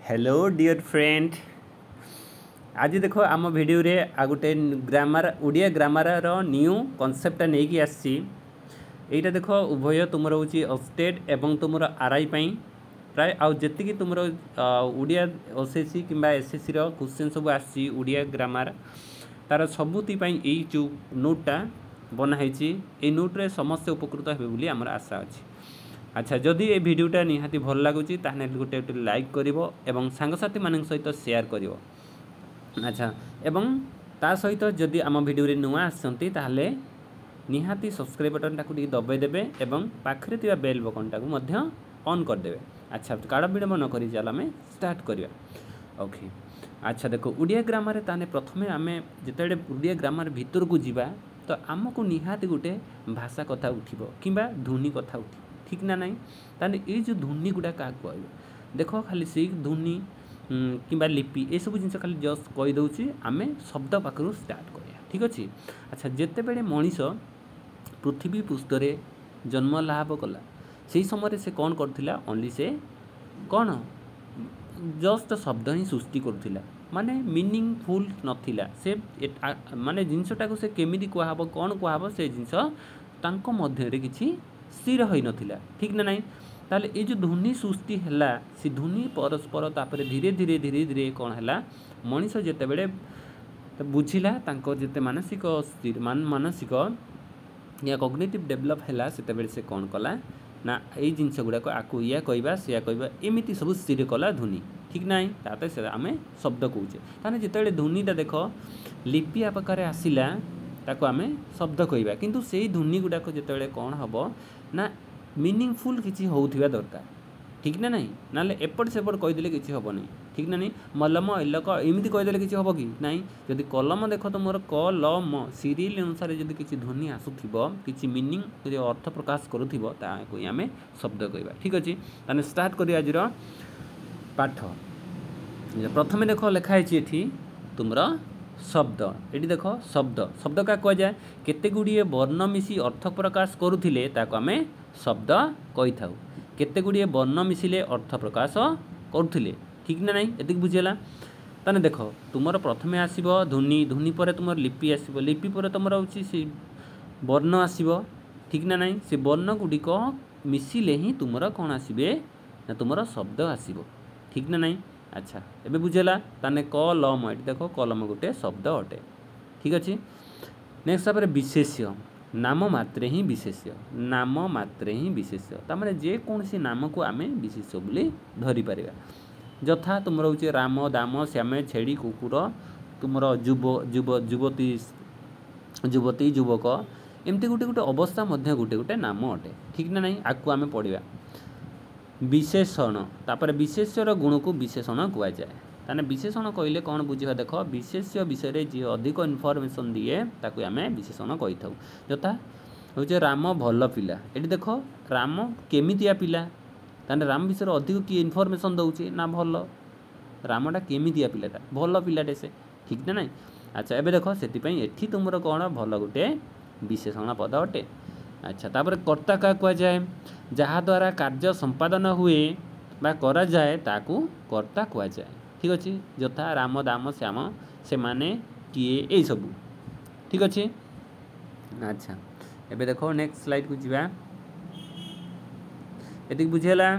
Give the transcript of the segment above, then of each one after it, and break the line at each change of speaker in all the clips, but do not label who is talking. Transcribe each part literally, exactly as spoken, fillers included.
Hello dear friend. आज देखो आम वीडियो रे आ गोटे ग्रामर ओडिया ग्रामर रो न्यू कॉन्सेप्ट नहीं कि आसी एटा देखो उभय तुमर होची ऑस्टेट एवं तुमर आरआई पई प्राय आ जेतिकी तुमर ओडिया ओसीसी किंबा एसएससी रो क्वेश्चन सब आसी ओडिया ग्रामर तार सबुती पई ए जो नोटटा बना हैची ए नोट रे समस्त उपकृत हेबे बोली हमर आशा अछि। अच्छा जदि ये वीडियोटा निहाती भल लगुच ताहने गोटे गोटे लाइक करिवो एवं सांगसाथी मानक सहित शेयर करिवो। अच्छा एवं ता सहित जदि आम वीडियो रे नुआ आसंती ताहले निहाती सब्सक्राइब बटन टाकू टी दबाई देबे एवं पाखरे तिबा बेल बटन टाकू मध्य ऑन कर देबे। अच्छा काड़ा विलंब न करी चल आमे स्टार्ट करिया। ओके अच्छा देखो ओडिया ग्रामर रे ताने प्रथमे आमे जेतेडे ओडिया ग्रामर भीतर को जीवा तो आमको निहाती गोटे भाषा कथा उठिबो किबा ध्वनि कथा उठिबो ठीक ना नहीं ताने ये जो ध्वनि गुड़ा क्या कह देख खाली से ध्वनि कि लिपि ये सब जिन खाली जस्ट कहीदे आम शब्द पाखु स्टार्ट करिया ठीक अच्छे। अच्छा जिते बड़े मनीष पृथ्वी पृष्ठ रे जन्म लाभ कला से समय से कौन करथिला ओनली से कौन जस्ट शब्द ही सृष्टि करुला माने मीनिंगफुल नथिला से माने जिनसटा को से केमिति कहब कौन कहब से जिनस तांको मध्य रे किछि स्थिर हो नथिला ठीक ना नहीं ताले ये जो ध्वनि सृष्टि है से ध्वनि परस्पर तापर धीरे धीरे धीरे धीरे कौन है मनीष जिते बड़े बुझिला तांको जिते मानसिक स्थिर मान मानसिक या कॉग्निटिव डेवलप है से से कौन कला ना ये जिनस गुड़ाक आकु या कहवा से कहवा एमती सब स्थिर कला ध्वनि ठीक ना ताते से आम शब्द कौचे ताने जिते ध्वनिटा देख लिपि आकार आसला ताको आमे शब्द कहवा किंतु से ध्वनि गुड़ाक जिते कौन हम ना मीनिंगफुल किसी होउथिबा दरकार ठीक ना नहीं ना एपट सेपट कहीदे किसी हम नहीं ठीक ना नहीं मलम एलक एमती कहीदे किसी हम कि नहीं जदि कलम देख तो मोर कलम सीरियल अनुसार जब किसी ध्वनि आसुथिबो किसी मीनिंग जदि अर्थ प्रकाश करुथिबो ताको आमे शब्द कहवा ठीक अछि। ताने स्टार्ट करिया आज पाठ प्रथमे देख लिखाई एठी तुमरा शब्द ये देख शब्द शब्द क्या कह जाए केते गुड़िए वर्ण मिसी अर्थ प्रकाश करुथिले ताको आमे शब्द कहि थाउ केते गुड़िए वर्ण मिसिले अर्थ प्रकाश करुथिले ठीक ना नहीं एति बुझेला ताने देख तुमर प्रथमे आसीबो ध्वनि ध्वनि पर तुमर लिपि आसीबो लिपि पर तुमर होची से वर्ण आसीबो ठीक ना नहीं से वर्ण गुड़िक मिसिले ही तुमर कौन आसीबे ना तुमर शब्द आसीबो ठीक ना नहीं। अच्छा एबे बुझेला ताने कलम ये देख कलम गोटे शब्द अटे ठीक अच्छे। नेक्स्ट तापर विशेष्य नाम मात्रे ही विशेष्य नाम मात्रे ही विशेष्य तामाने जे कौन सी नाम को आमे विशेष्य बोली धरि परिबा यथा तुमर होचे राम दाम श्याम छेड़ी कुकुर तुमर जुब जुब युवती युवती युवक एमती गोटे गोटे अवस्था मध्य गोटे गोटे नाम अटे ठीक ना नहीं आकु आमे पढ़िबा। विशेषण तापर विशेष्यर गुण को विशेषण कह जाए ताने विशेषण कहले कौन बुझा देख विशेष्य विषय जी अधिक इनफॉरमेशन दिए ताकू आम विशेषण कही था यथा हूँ राम भल पिला ये देख राम केमितिया पिला ताने राम विषय अधिक किए इनफॉरमेशन दौचे ना भल रामटा केमितिया पिलाटा भल पिलाटे से ठीक ना नहीं। अच्छा एबे देख से तुम कौन भल गोटे विशेषण पद अटे। अच्छा तापर कर्ता क्या कह जाए जहाँ द्वारा कार्य संपादन हुए बा करा जाए ताकू कर्ता कह जाए ठीक अच्छे यथा राम दाम श्याम से माने किए यही सब ठीक अच्छे। अच्छा एबे देखो नेक्स्ट स्लाइड को जीवा एति बुझेला।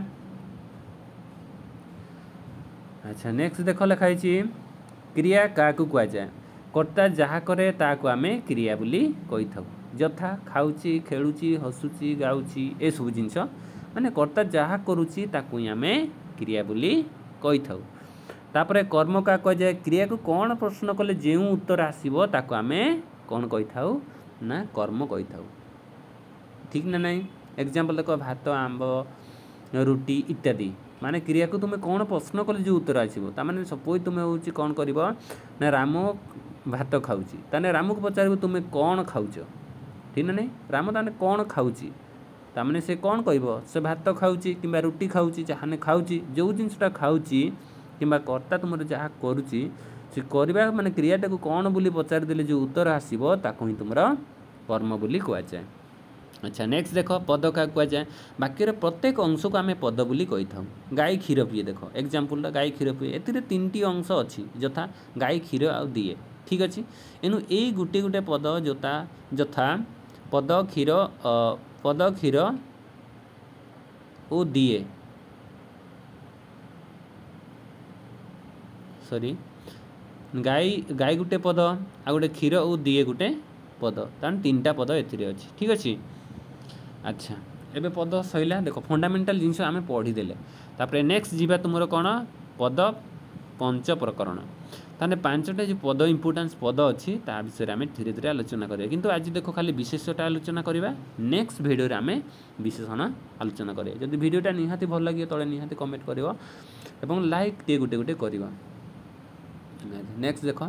अच्छा नेक्स्ट देख लिखाई क्रिया क्या कह जाए कर्ता जहाँ करे ताकू आमे क्रिया बोली कही था यथा खाऊची खेलुची हसुची गाउची ए सब जिनस माने कर्ता जहाँ करुची ताकू आमे क्रिया बोली कही था। तापरे कर्म का कह जाए क्रिया को कौन प्रश्न कले जो उत्तर आसीबो ताकू आमे कौन कही था ना कर्म कही था ठीक ना नहीं। एग्जांपल देखो भात आंब रुटी इत्यादि माने क्रिया को तुम्हें कौन प्रश्न कले जो उत्तर आसीबो ता माने सपोज तुम्हें होची कौन करिवो ना राम भात खाऊची ताने राम को पचारिबो तुम्हें कौन खाऊच ठीक ना नहीं राम ताने कौन खाऊची तामने से कौन कहब से भात खाऊची कि रुटी खाऊची जहाँ खाऊची जो जिनसटा खाऊची कि कर्ता तुम जहाँ करुची से करवा माने क्रियाटा को कौन बोली पचारि देले जो उत्तर आसीबो ताको ही तुमरा कर्म बोली कह जाए। अच्छा नेक्स्ट देख पद क्या कहुए वाक्यर प्रत्येक अंश को आम पद बोली कही था। गाई क्षीर पिए देख एग्जांपल गाई क्षीर पिए ए तीन टी अंश अच्छी यथा गाई क्षीर आ दिए ठीक अच्छे एनु यही गोटे गोटे पद जोता यथा पद क्षीर पद क्षीर ओ दिए सॉरी गाई गाई गोटे पद आ गोटे क्षीर ओ दिए गोटे पद तान तीन टा पद एथिरे अच्छी ठीक अच्छे। अच्छा एबे पद सैला देख फंडामेंटाल जिनस आम पढ़ीदे तापर नेक्स्ट जीवा तुमर कौन पद पंच प्रकरण ताने पांचटा जो पद इम्पोर्टान्स पद अच्छी ता विषय आम धीरे धीरे आलोचना करिया किंतु आज देख खाली विशेषटा आलोचना करवा नेक्स्ट वीडियो रे आम विशेषण आलोचना करिया जदि वीडियोटा निहाती भल लगे तले निहाती कमेंट करिवो एवं लाइक टे गुटे गुटे करिवो। नेक्स्ट देख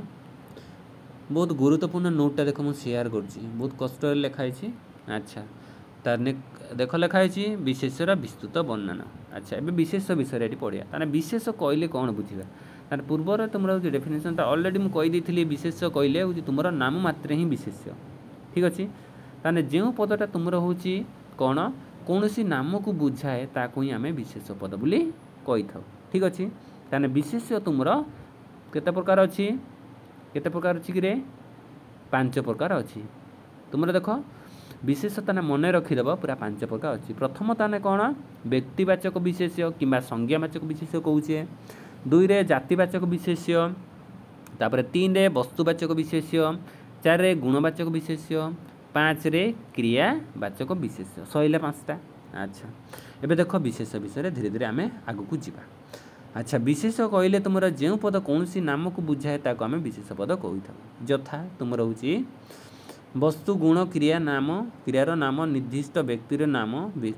बहुत गुरुत्वपूर्ण नोटटा देख मुझे शेयर कर बहुत कष्ट लिखाई। अच्छा तार देख लिखाई विशेषर विस्तृत वर्णना। अच्छा एबे विशेष विषय ये पढ़िया तार विशेष कहले कौन बुझा तार पूर्वर तुम डेफिनेशन ऑलरेडी मुझे कहीदी विशेष कहले हूँ तुम नाम मात्र ही विशेष ठीक अच्छे ताने जो पदटा तुम हूँ कौन कौन सी नाम को बुझाए ताकू ही आम विशेष पद बोली कही था ठीक अच्छे ताने विशेष तुम केते प्रकार अच्छी केते प्रकार अच्छी कि पांच प्रकार अच्छी तुम देख विशेष ताने मन रखीदेव पूरा पांच प्रकार अच्छी। प्रथम ताने कौन व्यक्तिवाचक विशेष्य कि संज्ञावाचक विशेष्य कौचे दुई रे जातिवाचक विशेष्य तापर तीन रे वस्तुवाचक विशेष्य चार रे गुणवाचक विशेष्य पाँच रे क्रियावाचक विशेष्य सैला पाँचटा। अच्छा एबे देख विशेष विषय धीरे धीरे आम आग को जीवा। अच्छा विशेष कहले तुम जो पद कौन सी नाम को बुझाए ताको आम विशेष पद कही था यथा तुम हूँ वस्तु गुण क्रिया नाम क्रियार नाम निर्दिष्ट व्यक्तिर नाम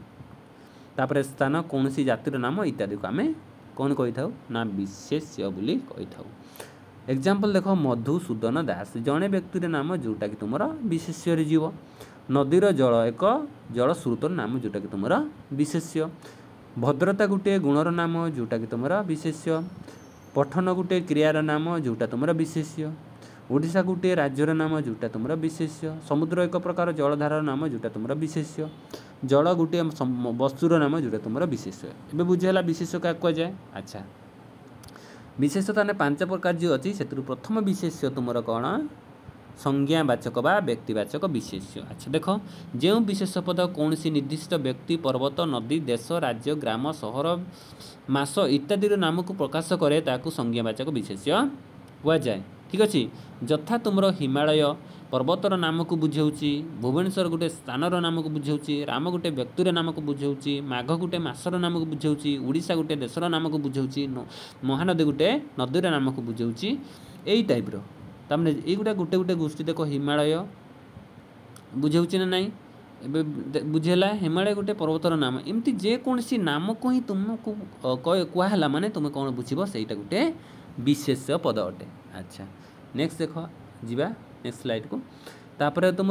तापर स्थान कौन सी जातिर नाम इत्यादि को आम कौन कही था ना विशेष्य बोली कही था। एग्जांपल देख मधुसूदन दास जड़े व्यक्तिर नाम जोटा कि तुम विशेष्य जीव नदीर जल एक जल स्रोतर नाम जोटा कि तुम विशेष्य भद्रता गोटे गुणर नाम जोटा कि तुम विशेष्य पठन गोटे क्रियार नाम जोटा तुम विशेष्य ओडिशा गोटे राज्यर नाम जोटा तुम विशेष्य समुद्र एक प्रकार जलधार नाम जोटा तुम विशेष्य जल गोटे वस्तुर नाम जोटा तुम विशेष्य एवं बुझेगा विशेष क्या कहुए। अच्छा विशेषता ने पांच प्रकार जो अच्छी से प्रथम विशेष्य तुम कौन संज्ञावाचक बा व्यक्तिवाचक विशेष्य। अच्छा देख जो विशेष पद कौन सी निर्दिष्ट व्यक्ति पर्वत नदी देश राज्य ग्राम सहर मास इत्यादि नाम को प्रकाश करे ताकू संज्ञावाचक विशेष्य हुआ जाए ठीक अच्छे यथा तुम हिमालय पर्वतर नाम को बुझाऊँच भुवनेश्वर गोटे स्थानर नाम को बुझाऊँच राम गोटे व्यक्तिर नाम को बुझाऊँच माघ गोटे मासर नाम को बुझाऊँच ओडिशा गोटे देशर नाम को बुझाऊँच महानदी गोटे नदीर नाम को बुझाऊँच यही टाइप्र तमें ये गोटे गोटे गोटे गोष्ठी देख हिमालय बुझाऊँच ना नाई बुझेला हिमालय गोटे पर्वतर नाम एमती जेकोसी नाम को ही तुमको कहला माने तुम कौन बुझब सहीटा गोटे विशेष पद अटे। अच्छा नेक्स्ट देख जीवा नेक्स्ट स्लाइड को तापर तुम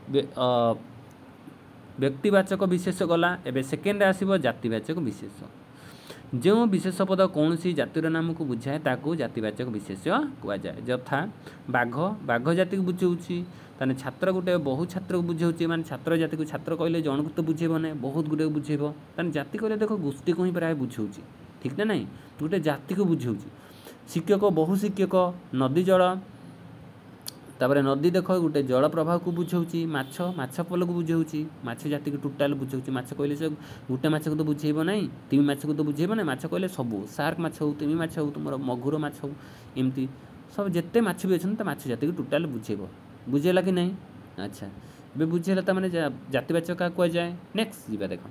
व्यक्तिवाचक विशेष गला एबे सेकेंड आसीबो जातिवाचक विशेष जो विशेष पद कौन सी जातिर नाम को बुझाए ताकू जातिवाचक विशेष कह जाए यथा बाघ बाघ जाति को बुझाऊँगी ताने छात्र गोटे बहुत छात्र को बुझाऊँगी माने छात्र जाति को छात्र कहले जन को तो बुझेब ना बहुत गुटे बुझेब ताने जाति कहले देख गोष्ठी को ही प्राय बुझाऊँगी ठीक ना नहीं गोटे जाति को बुझाऊँगी शिक्षक बहु शिक्षक नदी जल तापर नदी देख गोटे जल प्रवाह को बुझाऊँगी माछ माछ पल को बुझाऊँगी माछ जाति को टोटाल बुझाऊँगी माछ कहले से गोटे माछ को तो बुझेब ना तिमी माछ को तो बुझेब ना माछ कहले सबू सार्क माछ हो तिमी माछ हो तुम मगुर माछ हो एमती सब जिते माछ भी अच्छे माछ जाति को टोटाल बुझेब बुझेला कि नहीं। अच्छा ये बुझेला तो मैंने जातिवाचक क्या कह जाए नेक्स्ट जीवा देख।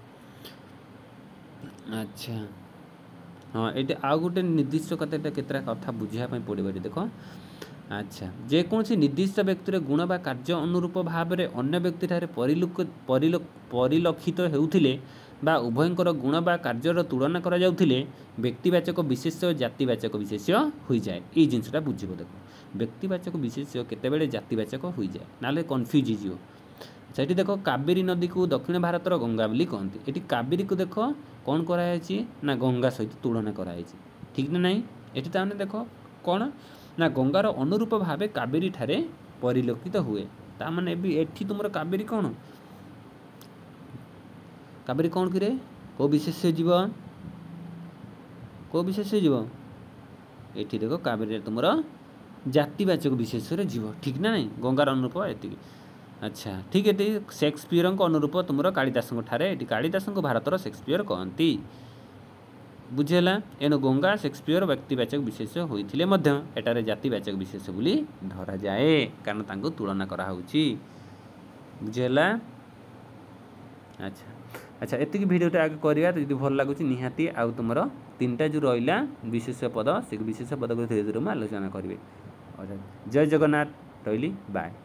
अच्छा हाँ ये आउ गोटे निर्दिष्ट कथा केतरा कथा बुझापी पड़ो ये देख। अच्छा जेकोसी निर्दिष्ट व्यक्तिर गुण बा कार्य अनुरूप भाव में अन्य व्यक्ति ठारे परिलक्षित होउथिले बा उभयंकर गुण बा कार्यर तुलना करा जाउथिले व्यक्तिवाचक विशेष जातिवाचक विशेष हो जाए ये जिनसटा बुझब देख व्यक्तिवाचक विशेष केतेबेले जातिवाचक हो जाए ना कन्फ्यूज हो। अच्छा ये देख कावेरी नदी को दक्षिण भारतर गंगा बोली कहते ये कावेरी को देख कौन कराई ना गंगा सहित तुलना कराई ठीक ना नहीं ये ताने देख कौन ना गंगार अनुरूप भाव कावेरी ठारे परिलक्षित हुए ता माने एठी तुम कावेरी कौन कावेरी कौन कि को विशेष्य जीव को विशेष्य जीव ये देख कावेरी तुम जातिवाचक विशेष्य जीव ठीक ना नहीं गंगार अनुरूप ये अच्छा ठीक है शेक्सपियर अनुरूप तुम कालिदास ठारे कालिदास भारतर शेक्सपियर कहती बुझेला एनु गंगा शेक्सपियर व्यक्तिवाचक विशेष होइथिले मध्य एटारे जातिवाचक विशेष बोली धरा जाए कारण तांको तुलना करा होउची बुझेला अच्छा अच्छा एतिक भिडियोटा आगे करिया यदि भल लागुची निहाती आ तुमर तीनटा जो रहिला विशेष पद से विशेष पद को धीरे धीरे आलोचना करिवे जय जगन्नाथ रहिली बाय।